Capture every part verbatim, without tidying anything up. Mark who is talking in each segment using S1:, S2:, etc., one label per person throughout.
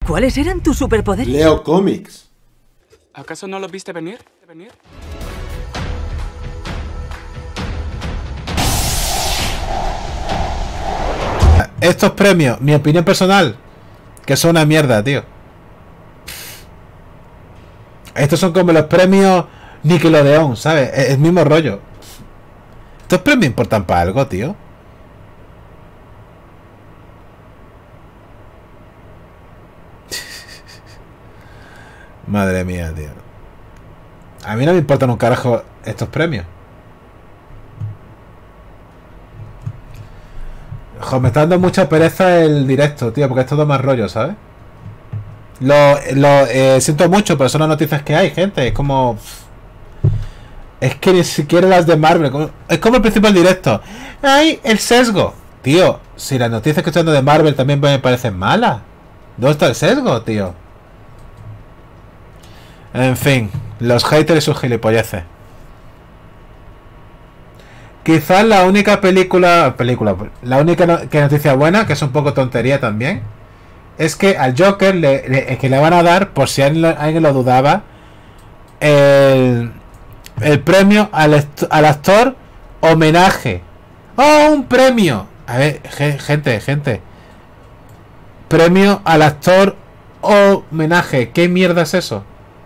S1: ¿Cuáles eran tus superpoderes?
S2: Leo cómics.
S3: ¿Acaso no lo viste venir? ¿Venir?
S4: Estos premios, mi opinión personal, que son una mierda, tío. Estos son como los premios Nickelodeon, ¿sabes? Es el mismo rollo. ¿Estos premios importan para algo, tío? Madre mía, tío. A mí no me importan un carajo estos premios. Jo, me está dando mucha pereza el directo, tío, porque es todo más rollo, ¿sabes? Lo, lo eh, siento mucho, pero son las noticias que hay, gente. Es como... Es que ni siquiera las de Marvel. Como, es como el principio del directo. ¡Ay, el sesgo! Tío, si las noticias que estoy dando de Marvel también me parecen malas. ¿Dónde está el sesgo, tío? En fin, los haters y sus gilipolleces. Quizás la única película... Película... La única no, que noticia buena, que es un poco tontería también, es que al Joker le, le, que le van a dar, por si alguien, alguien lo dudaba, el, el premio al, al actor homenaje. ¡Oh, un premio! A ver, gente, gente. Premio al actor homenaje. ¿Qué mierda es eso?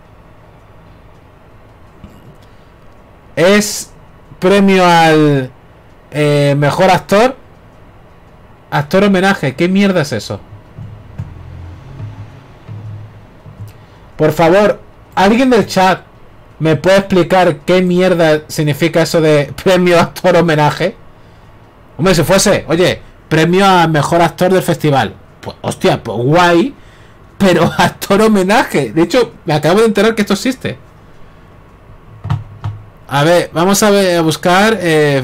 S4: Es premio al eh, mejor actor. Actor homenaje. ¿Qué mierda es eso? Por favor, alguien del chat me puede explicar qué mierda significa eso de premio actor homenaje. Hombre, si fuese, oye, premio a mejor actor del festival. Pues, hostia, pues guay. Pero actor homenaje. De hecho, me acabo de enterar que esto existe. A ver, vamos a, ver, a buscar eh,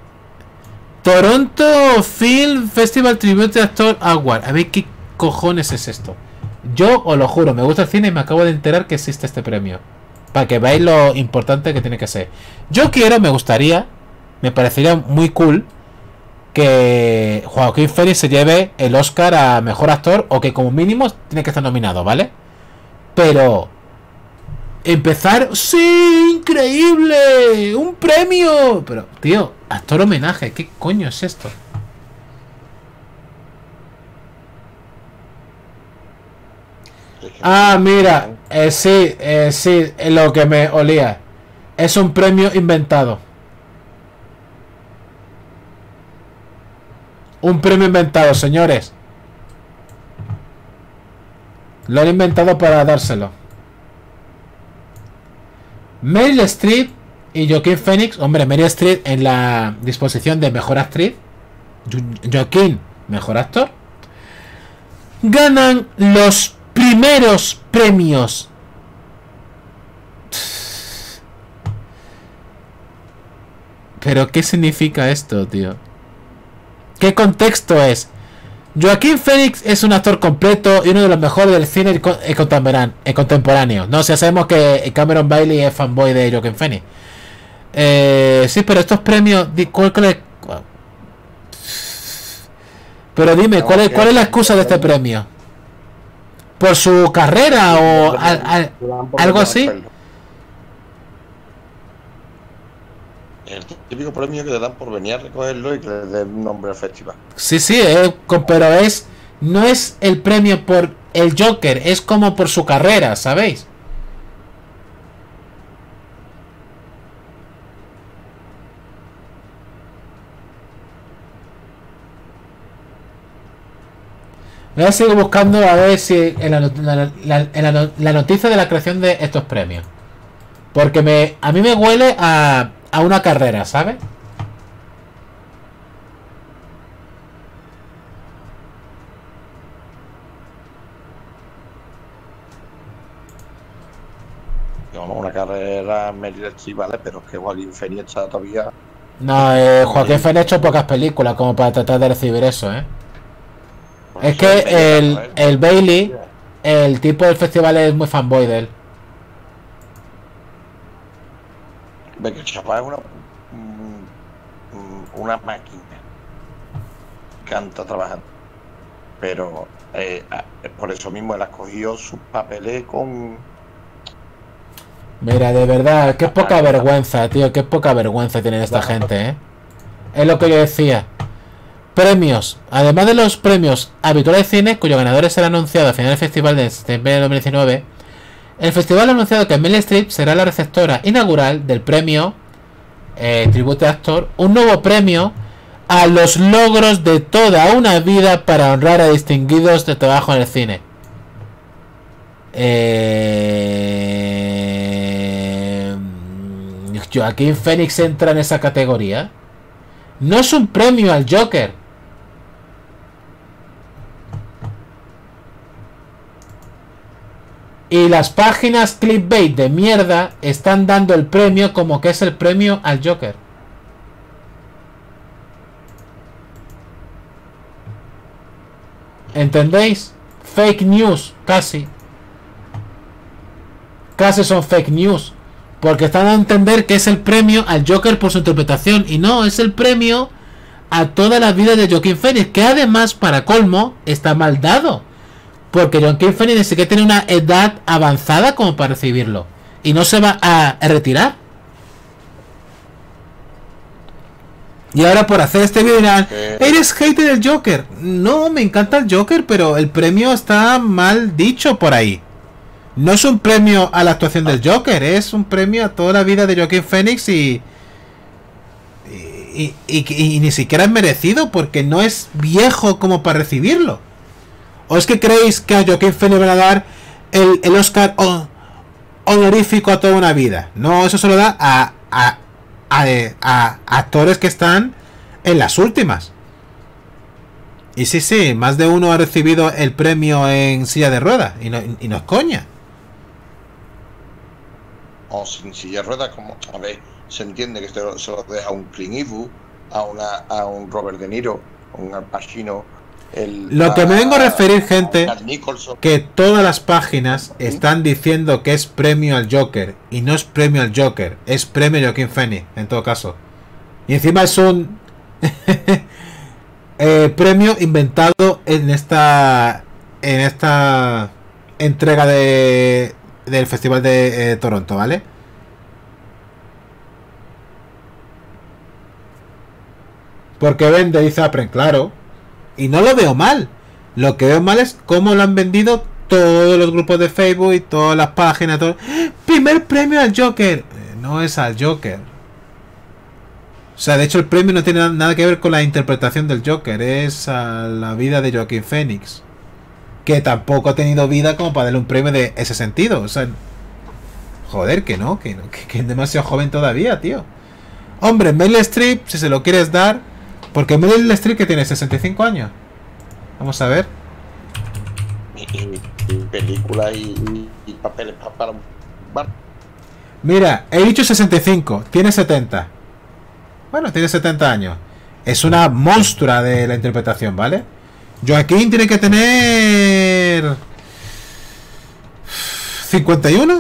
S4: Toronto Film Festival Tribute Actor Award. A ver qué cojones es esto. Yo os lo juro, me gusta el cine y me acabo de enterar que existe este premio. Para que veáis lo importante que tiene que ser. Yo quiero, me gustaría, me parecería muy cool que Joaquín Phoenix se lleve el Oscar a mejor actor, o que como mínimo tiene que estar nominado, ¿vale? Pero empezar, ¡sí! ¡Increíble! ¡Un premio! Pero, tío, actor homenaje, ¿qué coño es esto? Ah, mira, eh, sí, eh, sí, es lo que me olía. Es un premio inventado. Un premio inventado, señores. Lo han inventado para dárselo. Meryl Streep y Joaquin Phoenix. Hombre, Meryl Streep en la disposición de mejor actriz. Joaquin, mejor actor. Ganan los primeros premios. Pero ¿qué significa esto, tío? ¿Qué contexto es? Joaquin Phoenix es un actor completo y uno de los mejores del cine contemporáneo. No, o sea, sabemos que Cameron Bailey es fanboy de Joaquin Phoenix. Eh, sí, pero estos premios... ¿cuál, cuál es? Pero dime, ¿cuál es, ¿cuál es la excusa de este premio? ¿Por su carrera o a, a, algo así?
S5: El típico premio que le dan por venir a recogerlo y que le den un nombre al festival.
S4: Sí, sí, eh, pero es... No es el premio por el Joker, es como por su carrera, ¿sabéis? Voy a seguir buscando a ver si en la, la, la, en la, la noticia de la creación de estos premios. Porque me a mí me huele a, a una carrera, ¿sabes?
S5: Vamos, una carrera media sí, vale, pero es que Joaquin Phoenix está todavía...
S4: No, eh, Joaquin Phoenix ha hecho pocas películas como para tratar de recibir eso, ¿eh? Es que el, el Bailey, el tipo del festival es muy fanboy de él.
S5: Ve que el chaval es una, una máquina. Canta trabajando. Pero eh, por eso mismo él ha cogido sus papeles con...
S4: Mira, de verdad, qué poca vergüenza, tío, qué poca vergüenza tiene esta gente, ¿eh? Es lo que yo decía. Premios. Además de los premios habituales de cine, cuyos ganadores serán anunciados al final del festival de septiembre de dos mil diecinueve, el festival ha anunciado que Meryl Streep será la receptora inaugural del premio eh, Tribute Actor, un nuevo premio a los logros de toda una vida para honrar a distinguidos de trabajo en el cine. Eh... Joaquín Phoenix entra en esa categoría. No es un premio al Joker. Y las páginas clickbait de mierda están dando el premio como que es el premio al Joker. ¿Entendéis? Fake news, casi. Casi son fake news. Porque están a entender que es el premio al Joker por su interpretación. Y no, es el premio a toda la vida de Joaquin Phoenix. Que además, para colmo, está mal dado. Porque Joaquin Phoenix ni siquiera tiene una edad avanzada como para recibirlo. Y no se va a retirar. Y ahora por hacer este video dirán, eres hater del Joker. No, me encanta el Joker, pero el premio está mal dicho por ahí. No es un premio a la actuación del Joker, es un premio a toda la vida de Joaquin Phoenix y y, y, y, y ni siquiera es merecido porque no es viejo como para recibirlo. ¿O es que creéis que a Joaquin Phoenix van a dar el, el Oscar oh, honorífico a toda una vida? No, eso se lo da a, a, a, a, a actores que están en las últimas. Y sí, sí, más de uno ha recibido el premio en silla de ruedas y no, y no es coña.
S5: O sin silla de ruedas, como, a ver, se entiende que se lo, se lo deja a un Clint Eastwood, a, una, a un Robert De Niro, a un Al Pacino. El,
S4: Lo que
S5: a,
S4: me vengo a referir, gente,
S5: a Nicholson.
S4: que todas las páginas están diciendo que es premio al Joker y no es premio al Joker, es premio a Joaquin Phoenix, en todo caso. Y encima es un eh, premio inventado en esta en esta entrega de del Festival de eh, Toronto, ¿vale? Porque vende, dice Apren, claro. Y no lo veo mal. Lo que veo mal es cómo lo han vendido todos los grupos de Facebook y todas las páginas. Todo. Primer premio al Joker. Eh, no es al Joker. O sea, de hecho el premio no tiene nada que ver con la interpretación del Joker. Es a la vida de Joaquin Phoenix. Que tampoco ha tenido vida como para darle un premio de ese sentido. O sea, joder, que no. Que, no, que, que es demasiado joven todavía, tío. Hombre, Meryl Streep, si se lo quieres dar. Porque Meryl Streep, que tiene sesenta y cinco años. Vamos a ver.
S5: Y, y, y películas y, y, y papeles para... para...
S4: Mira, he dicho sesenta y cinco. Tiene setenta. Bueno, tiene setenta años. Es una monstrua de la interpretación, ¿vale? Joaquín tiene que tener... ¿cincuenta y uno?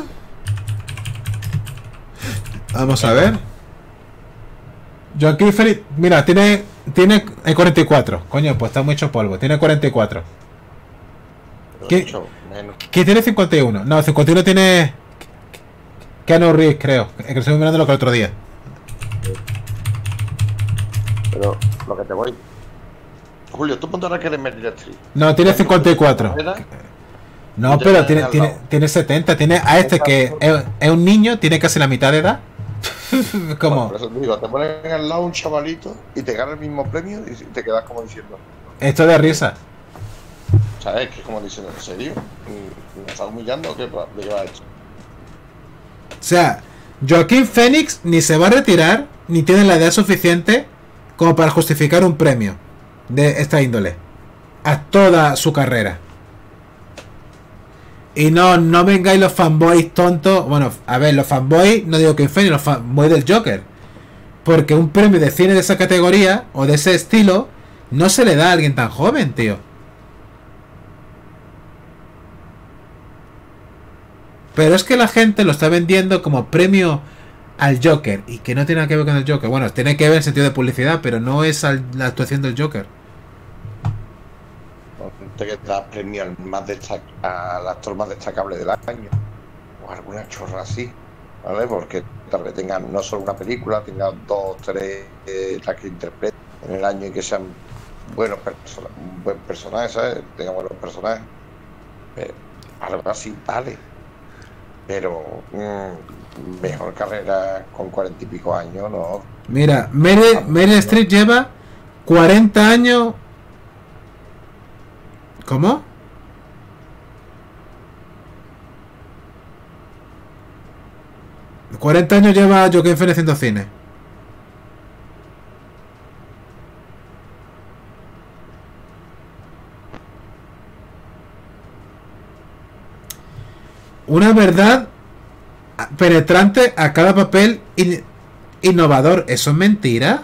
S4: Vamos a ver. Joaquín Phoenix... Mira, tiene... Tiene cuarenta y cuatro. Coño, pues está mucho polvo. Tiene cuarenta y cuatro. ¿Qué, ¿Qué tiene cincuenta y uno? No, cincuenta y uno tiene... Keanu Reeves, creo. Que estoy mirando lo que el otro día.
S5: Pero lo que te voy... Julio, tú ponte ahora que eres Meryl Streep.
S4: No, tiene cincuenta y cuatro. No, pero tiene, tiene, tiene setenta. Tiene a este que es, es un niño, tiene casi la mitad de edad. Como...
S5: Bueno, por eso te digo, te ponen al lado un chavalito y te gana el mismo premio y te quedas como diciendo...
S4: Esto de risa.
S5: ¿Sabes? Que es como diciendo, ¿en serio? ¿Me estás humillando o qué? ¿De qué va hecho?
S4: O sea, Joaquin Phoenix ni se va a retirar, ni tiene la edad suficiente como para justificar un premio de esta índole a toda su carrera. Y no, no vengáis los fanboys tontos. Bueno, a ver, los fanboys, no digo que Phoenix, los fanboys del Joker. Porque un premio de cine de esa categoría o de ese estilo no se le da a alguien tan joven, tío. Pero es que la gente lo está vendiendo como premio al Joker. Y que no tiene nada que ver con el Joker. Bueno, tiene que ver en sentido de publicidad, pero no es al, la actuación del Joker.
S5: de que da premio al, más destac al actor más destacable del año, o alguna chorra así, ¿vale? Porque tal vez tengan no solo una película, tengan dos, tres eh, las que interpreten en el año y que sean buenos personajes, un buen personaje, ¿sabes? Tengan buenos personajes. Eh, algo así, vale. Pero mmm, mejor carrera con cuarenta y pico años, ¿no?
S4: Mira, Meryl, Meryl Streep lleva cuarenta años. ¿Cómo? cuarenta años lleva Joaquin Phoenix haciendo cine. Una verdad penetrante a cada papel in innovador. ¿Eso es mentira?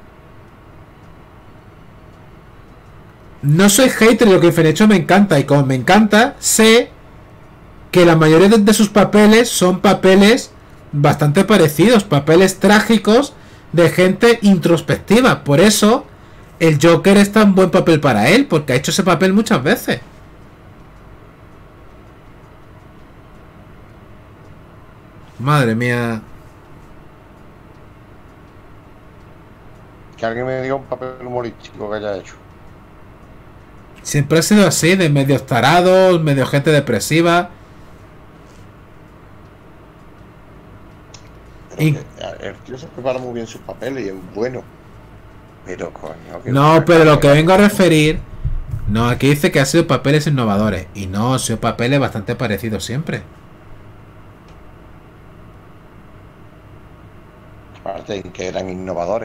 S4: No soy hater de lo que he hecho, me encanta. Y como me encanta, sé que la mayoría de, de sus papeles son papeles bastante parecidos. Papeles trágicos de gente introspectiva. Por eso el Joker es tan buen papel para él, porque ha hecho ese papel muchas veces. Madre mía.
S5: Que alguien me diga un papel humorístico que haya hecho.
S4: Siempre ha sido así, de medios tarados, medio gente depresiva.
S5: Pero
S4: Y...
S5: que, el tío se prepara muy bien sus papeles y es bueno. Pero coño, que
S4: No, pero lo que vengo a referir... No, aquí dice que ha sido papeles innovadores. Y no, ha sido papeles bastante parecidos siempre.
S5: Aparte de que eran innovadores.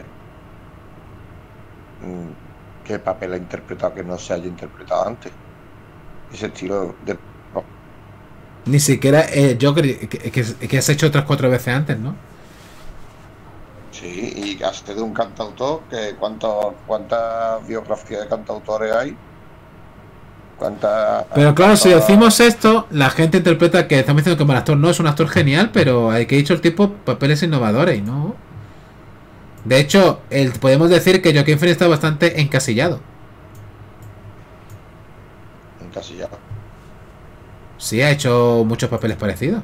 S5: ¿Qué papel ha interpretado que no se haya interpretado antes? Ese estilo de...
S4: Ni siquiera eh, Joker, que, que, que has hecho otras cuatro veces antes, ¿no?
S5: Sí, y has de un cantautor, que cuánto, ¿cuántas biografías de cantautores hay? ¿Cuántas...?
S4: Pero claro,
S5: cuántas...
S4: si decimos esto, la gente interpreta que estamos diciendo que el actor no es un actor genial, pero hay que dicho el tipo papeles innovadores, ¿no? De hecho, el, podemos decir que Joaquin Phoenix está bastante encasillado.
S5: Encasillado.
S4: Sí, ha hecho muchos papeles parecidos.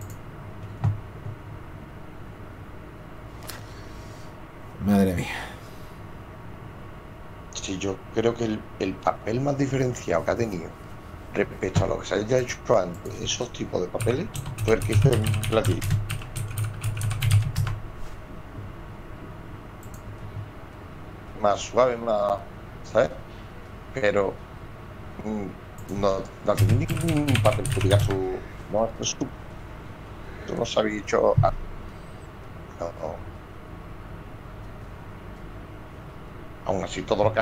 S4: Madre mía.
S5: Sí, yo creo que el, el papel más diferenciado que ha tenido respecto a lo que se haya hecho antes, esos tipos de papeles, fue el que hizo en Platino. Más suave, más, ¿sabes? Pero mmm, no, no tiene ningún papel que diga su... No, es su... Tú no se había dicho... Ah, no, no. Aún así, todo lo que...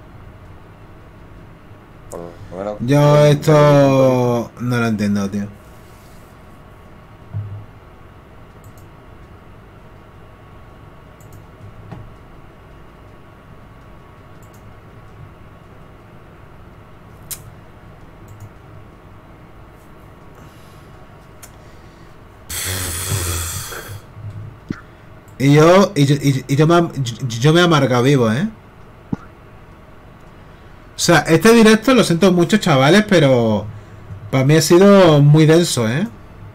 S5: Por lo menos,
S4: Yo esto no lo entiendo, tío. Y yo, y yo, y, y yo, me, yo, yo me he amargado vivo, ¿eh? O sea, este directo lo siento mucho, chavales, pero para mí ha sido muy denso, ¿eh?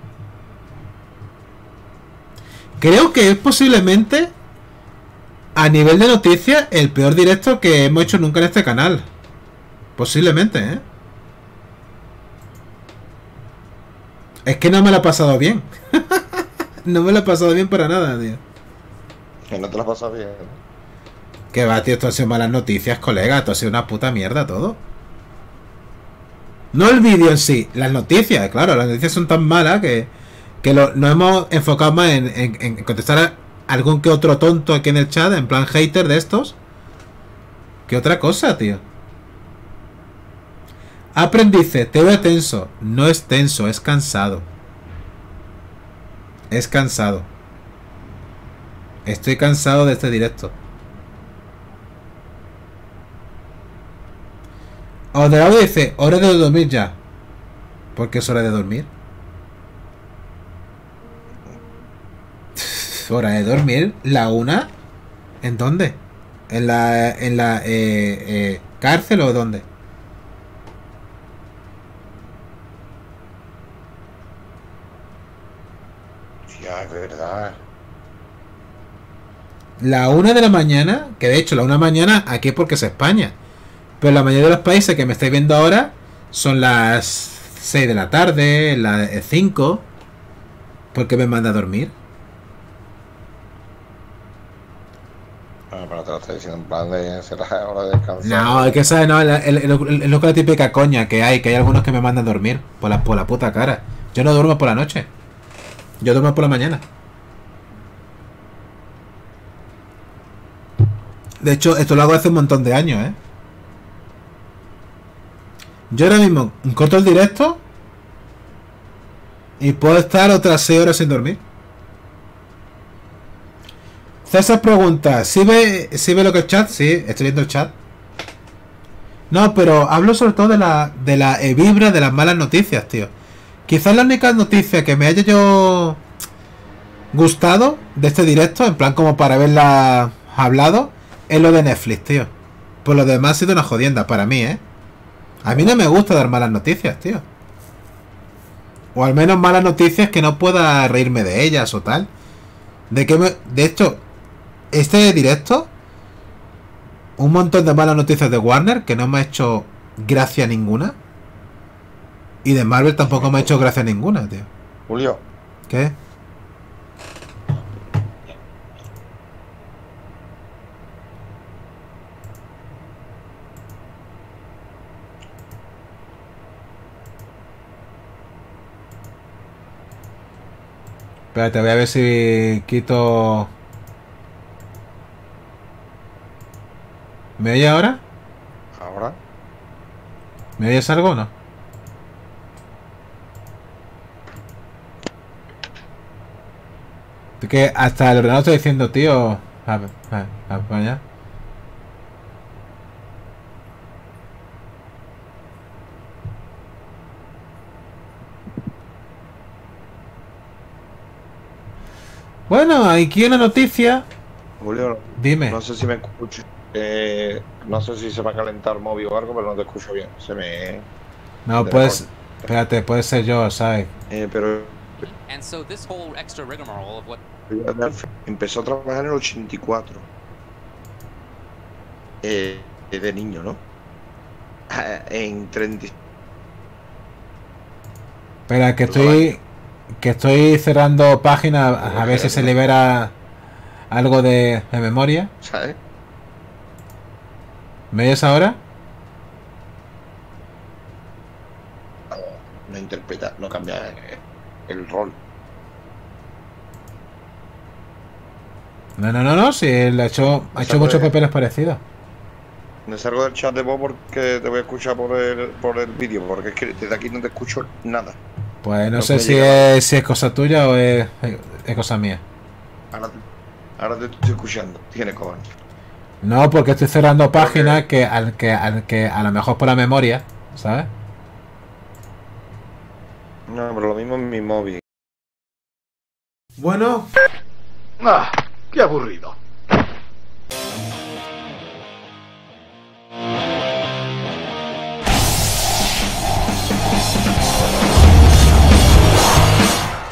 S4: Creo que es posiblemente, a nivel de noticias, el peor directo que hemos hecho nunca en este canal. Posiblemente, ¿eh? Es que no me lo he pasado bien. No me lo he pasado bien para nada, tío.
S5: Que no te lo has pasado bien, ¿no?
S4: Que va, tío, esto ha sido malas noticias, colega. Esto ha sido una puta mierda todo. No el vídeo en sí, las noticias, claro. Las noticias son tan malas que, que lo, nos hemos enfocado más en, en, en contestar a algún que otro tonto aquí en el chat, en plan hater de estos, que otra cosa, tío. Aprendice, te veo tenso. No es tenso, es cansado. Es cansado. Estoy cansado de este directo. Oderado dice, hora de dormir ya. ¿Por qué es hora de dormir? ¿Hora de dormir? ¿La una? ¿En dónde? ¿En la, en la eh, eh, cárcel o dónde?
S5: Hostia, es verdad.
S4: La una de la mañana, que de hecho la una de la mañana aquí es porque es España. Pero la mayoría de los países que me estáis viendo ahora son las seis de la tarde, las cinco. ¿Por qué me manda a dormir?
S5: Ah, pero te lo estoy diciendo en plan de ser la hora de descansar.
S4: No, es que sabes, no, es lo que la típica coña que hay, que hay algunos que me mandan a dormir por la, por la puta cara. Yo no duermo por la noche. Yo duermo por la mañana. De hecho, esto lo hago hace un montón de años, ¿eh? Yo ahora mismo corto el directo y puedo estar otras seis horas sin dormir. César pregunta, ¿sí ve, ¿sí ve lo que es chat? Sí, estoy viendo el chat. No, pero hablo sobre todo de la, de la eh, vibra de las malas noticias, tío. Quizás la única noticia que me haya yo gustado de este directo, en plan como para haberla hablado, es lo de Netflix, tío. Por lo demás ha sido una jodienda para mí, ¿eh? A mí no me gusta dar malas noticias, tío. O al menos malas noticias que no pueda reírme de ellas o tal. De que me... De hecho, este directo, un montón de malas noticias de Warner que no me ha hecho gracia ninguna. Y de Marvel tampoco me ha hecho gracia ninguna, tío.
S5: Julio.
S4: ¿Qué? Espérate, voy a ver si quito... ¿Me oyes ahora?
S5: Ahora.
S4: ¿Me oyes algo o no? Es que hasta el ordenador estoy diciendo, tío... A ver, a ver, a ver, para allá. Bueno, aquí una noticia.
S5: Julio,
S4: Dime.
S5: no sé si me escucho. Eh, no sé si se va a calentar el móvil o algo, pero no te escucho bien. Se me.
S4: No,
S5: de
S4: pues...
S5: mejor.
S4: Espérate, puede ser yo, ¿sabes?
S5: Eh, pero
S1: And so this whole extra rigmarole of what
S5: empezó a trabajar en el ochenta y cuatro. Eh, de niño, ¿no? Ah, En treinta.
S4: Espera, que estoy... Que estoy cerrando páginas a ver si se libera algo de, de memoria.
S5: ¿Sabes?
S4: ¿Me oyes ahora?
S5: No interpreta, no cambia eh, el rol.
S4: No, no, no, no, sí, él ha hecho, ha hecho muchos papeles parecidos.
S5: Me salgo del chat de voz porque te voy a escuchar por el, por el vídeo, porque es que desde aquí no te escucho nada.
S4: Pues no,
S5: No
S4: sé
S5: me
S4: si
S5: llega
S4: es, si es cosa tuya o es, es cosa mía.
S5: Ahora te, ahora te estoy escuchando, tiene cojones.
S4: No, porque estoy cerrando
S5: Porque-
S4: páginas que, al, que, al que a lo mejor por la memoria, ¿sabes?
S5: No, pero lo mismo en mi móvil.
S4: Bueno,
S2: Ah, qué aburrido.